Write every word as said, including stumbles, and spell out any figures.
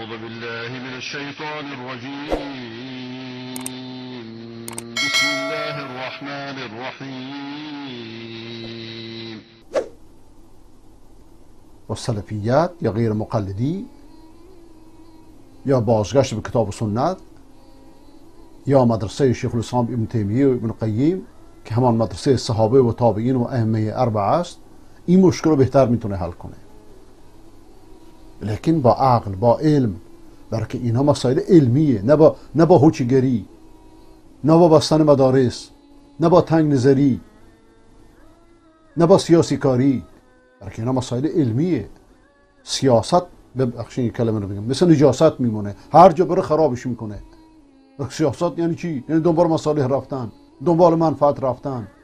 أعوذ بالله من الشيطان الرجيم. بسم الله الرحمن الرحيم. با سلفیت یا غیر مقلدی یا بازگشت به کتاب و سنت یا مدرسه شیخ الاسلام ابن تیمیه و ابن قیم که همان مدرسه صحابه و تابعین و ائمه اربعه است، این مشکل رو بهتر میتونه حل کنه. لیکن با عقل، با علم، برای که اینها مسائل علمیه، نه با نه با هوچیگری، نه با بستن مدارس، نه با تنگ نظری، نه با سیاسی کاری، برای که اینها مسائل علمیه. سیاست، ببخشید این کلمه رو بگم، مثل نجاست میمونه، هر جا بره خرابش میکنه. سیاست یعنی چی؟ یعنی دنبال مصالح رفتن، دنبال منفعت رفتن.